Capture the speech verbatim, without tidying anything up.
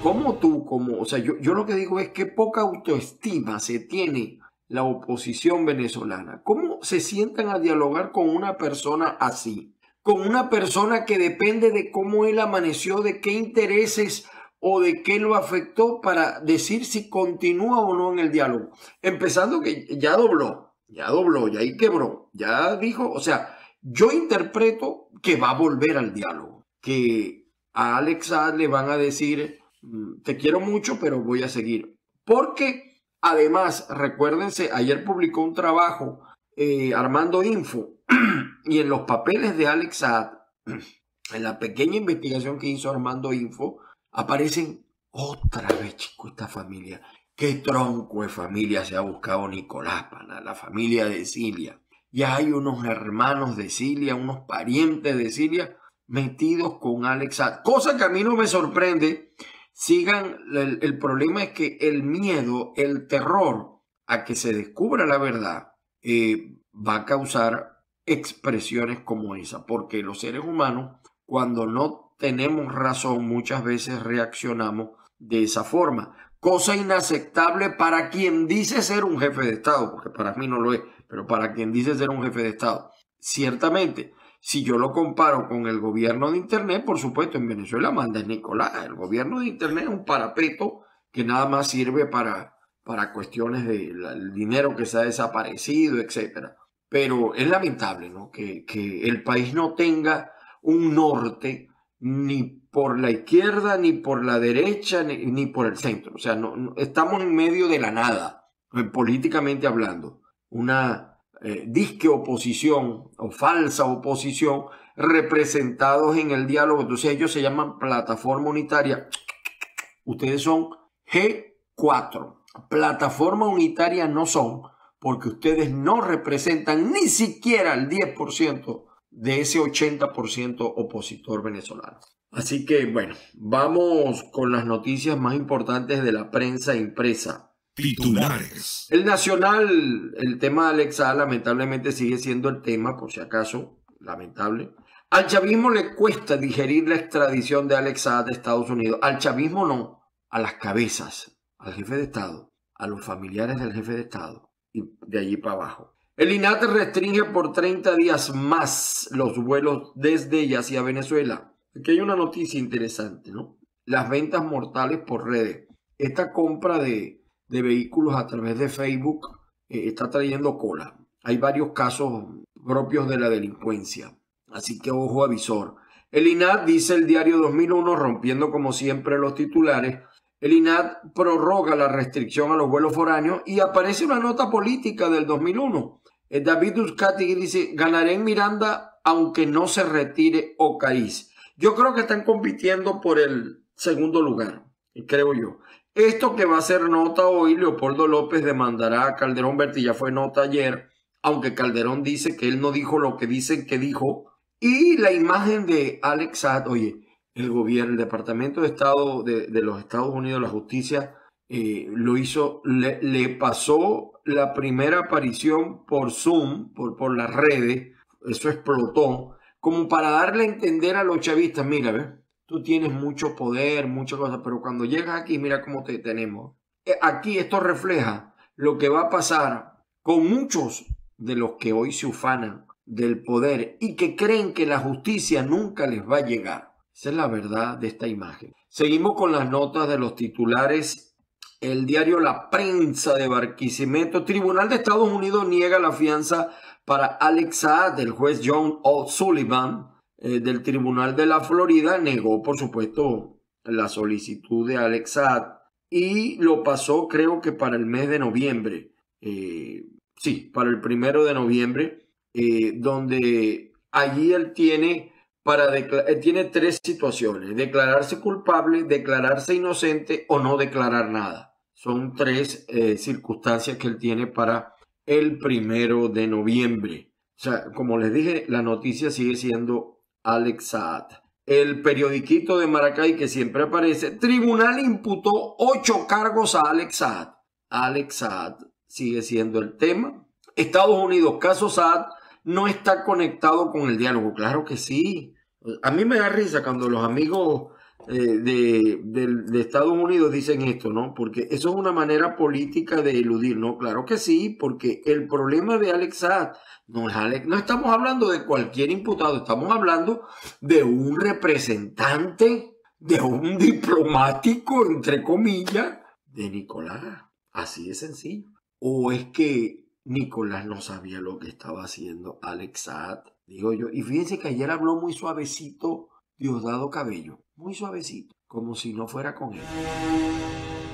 ¿cómo tú, como, o sea, yo, yo lo que digo es que poca autoestima se tiene la oposición venezolana? ¿Cómo se sientan a dialogar con una persona así? Con una persona que depende de cómo él amaneció, de qué intereses o de qué lo afectó para decir si continúa o no en el diálogo. Empezando que ya dobló, ya dobló, ya ahí quebró, ya dijo, o sea, yo interpreto que va a volver al diálogo, que a Alex Saad le van a decir, te quiero mucho, pero voy a seguir. Porque además, recuérdense, ayer publicó un trabajo eh, Armando Info y en los papeles de Alex Saad, en la pequeña investigación que hizo Armando Info, aparecen otra vez, chico, esta familia. Qué tronco de familia se ha buscado Nicolás, pana, la familia de Cilia. Ya hay unos hermanos de Cilia, unos parientes de Cilia metidos con Alex Saad. Cosa que a mí no me sorprende. Sigan, el, el problema es que el miedo, el terror a que se descubra la verdad eh, va a causar expresiones como esa, porque los seres humanos, cuando no tenemos razón, muchas veces reaccionamos de esa forma. Cosa inaceptable para quien dice ser un jefe de Estado, porque para mí no lo es, pero para quien dice ser un jefe de Estado. Ciertamente, si yo lo comparo con el gobierno de Internet, por supuesto, en Venezuela manda Nicolás. El gobierno de Internet es un parapeto que nada más sirve para, para cuestiones del dinero que se ha desaparecido, etcétera. Pero es lamentable, ¿no? que, que el país no tenga un norte ni por la izquierda, ni por la derecha, ni, ni por el centro. O sea, no, no, estamos en medio de la nada, políticamente hablando. Una eh, disque oposición o falsa oposición representados en el diálogo. Entonces ellos se llaman Plataforma Unitaria. Ustedes son G cuatro. Plataforma Unitaria no son, porque ustedes no representan ni siquiera el diez por ciento de ese ochenta por ciento opositor venezolano. Así que, bueno, vamos con las noticias más importantes de la prensa impresa. Titulares. El Nacional, el tema de Alex Saad lamentablemente sigue siendo el tema, por si acaso, lamentable. Al chavismo le cuesta digerir la extradición de Alex Saad de Estados Unidos. Al chavismo no, a las cabezas, al jefe de Estado, a los familiares del jefe de Estado y de allí para abajo. El INAT restringe por treinta días más los vuelos desde y hacia Venezuela. Aquí hay una noticia interesante, ¿no? Las ventas mortales por redes. Esta compra de, de vehículos a través de Facebook eh, está trayendo cola. Hay varios casos propios de la delincuencia. Así que ojo avisor. El INAT, dice el diario dos mil uno, rompiendo como siempre los titulares, el INAT prorroga la restricción a los vuelos foráneos y aparece una nota política del dos mil uno. David Uzcategui dice, ganaré en Miranda aunque no se retire Ocaís. Yo creo que están compitiendo por el segundo lugar, creo yo. Esto que va a ser nota hoy, Leopoldo López demandará a Calderón. Berti, ya fue nota ayer, aunque Calderón dice que él no dijo lo que dicen que dijo. Y la imagen de Alex Saad, oye, el gobierno, el Departamento de Estado de, de los Estados Unidos, la justicia, eh, lo hizo, le, le pasó la primera aparición por Zoom, por, por las redes, eso explotó, como para darle a entender a los chavistas, mira, ¿ves? Tú tienes mucho poder, muchas cosas, pero cuando llegas aquí, mira cómo te tenemos. Aquí esto refleja lo que va a pasar con muchos de los que hoy se ufanan del poder y que creen que la justicia nunca les va a llegar. Esa es la verdad de esta imagen. Seguimos con las notas de los titulares. El diario La Prensa de Barquisimeto. Tribunal de Estados Unidos niega la fianza para Alex Saad. El juez John O'Sullivan eh, del Tribunal de la Florida negó, por supuesto, la solicitud de Alex Saad y lo pasó, creo que para el mes de noviembre. Eh, sí, para el primero de noviembre, eh, donde allí él tiene... Para declarar, tiene tres situaciones: declararse culpable, declararse inocente o no declarar nada. Son tres eh, circunstancias que él tiene para el primero de noviembre. O sea, como les dije, la noticia sigue siendo Alex Saad. El periodiquito de Maracay que siempre aparece, tribunal imputó ocho cargos a Alex Saad. Alex Saad sigue siendo el tema. Estados Unidos, caso Saad, no está conectado con el diálogo. Claro que sí. A mí me da risa cuando los amigos eh, de, de, de Estados Unidos dicen esto, ¿no? Porque eso es una manera política de eludir, ¿no? Claro que sí, porque el problema de Alex Saad no es Alex, no estamos hablando de cualquier imputado, estamos hablando de un representante, de un diplomático, entre comillas, de Nicolás. Así de sencillo. ¿O es que Nicolás no sabía lo que estaba haciendo Alex Saad? Digo yo. Y fíjense que ayer habló muy suavecito Diosdado Cabello. Muy suavecito. Como si no fuera con él.